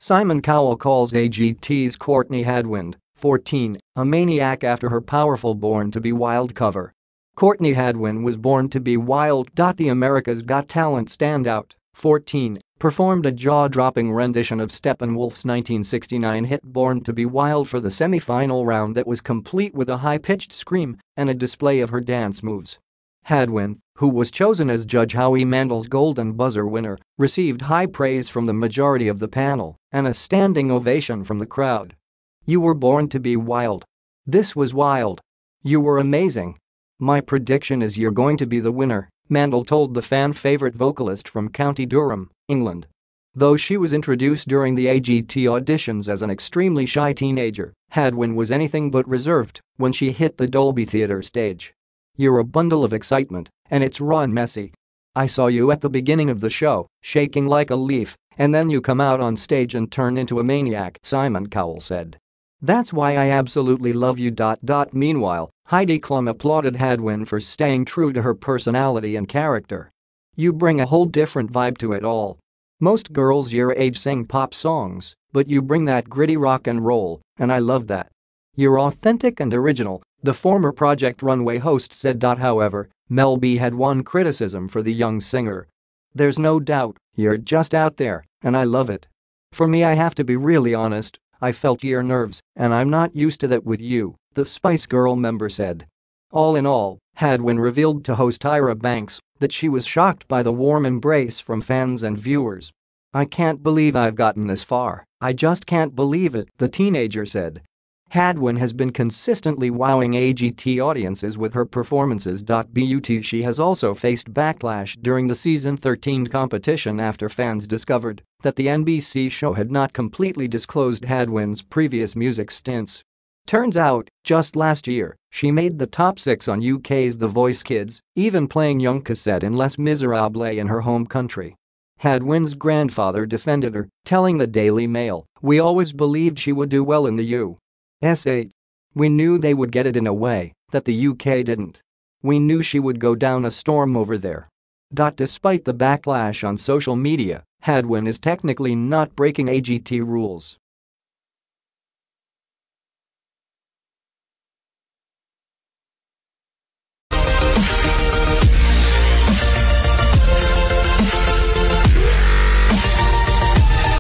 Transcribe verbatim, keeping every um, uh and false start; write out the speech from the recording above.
Simon Cowell calls A G T's Courtney Hadwin, fourteen, a maniac after her powerful Born to Be Wild cover. Courtney Hadwin was born to be wild. The America's Got Talent standout, fourteen, performed a jaw-dropping rendition of Steppenwolf's nineteen sixty-nine hit Born to Be Wild for the semi-final round that was complete with a high-pitched scream and a display of her dance moves. Hadwin, who was chosen as Judge Howie Mandel's Golden Buzzer winner, received high praise from the majority of the panel and a standing ovation from the crowd. "You were born to be wild. This was wild. You were amazing. My prediction is you're going to be the winner," Mandel told the fan-favorite vocalist from County Durham, England. Though she was introduced during the A G T auditions as an extremely shy teenager, Hadwin was anything but reserved when she hit the Dolby Theatre stage. "You're a bundle of excitement, and it's raw and messy. I saw you at the beginning of the show, shaking like a leaf, and then you come out on stage and turn into a maniac," Simon Cowell said. "That's why I absolutely love you." Meanwhile, Heidi Klum applauded Hadwin for staying true to her personality and character. "You bring a whole different vibe to it all. Most girls your age sing pop songs, but you bring that gritty rock and roll, and I love that. You're authentic and original," the former Project Runway host said. However, Mel B had one criticism for the young singer. "There's no doubt, you're just out there, and I love it. For me, I have to be really honest, I felt your nerves, and I'm not used to that with you," the Spice Girl member said. All in all, Hadwin revealed to host Tyra Banks that she was shocked by the warm embrace from fans and viewers. "I can't believe I've gotten this far, I just can't believe it," the teenager said. Hadwin has been consistently wowing A G T audiences with her performances. But she has also faced backlash during the season thirteen competition after fans discovered that the N B C show had not completely disclosed Hadwin's previous music stints. Turns out, just last year, she made the top six on U K's The Voice Kids, even playing young Cassette in Les Miserables in her home country. Hadwin's grandfather defended her, telling the Daily Mail, "We always believed she would do well in the U S A. We knew they would get it in a way that the U K didn't. We knew she would go down a storm over there." Despite the backlash on social media, Hadwin is technically not breaking A G T rules.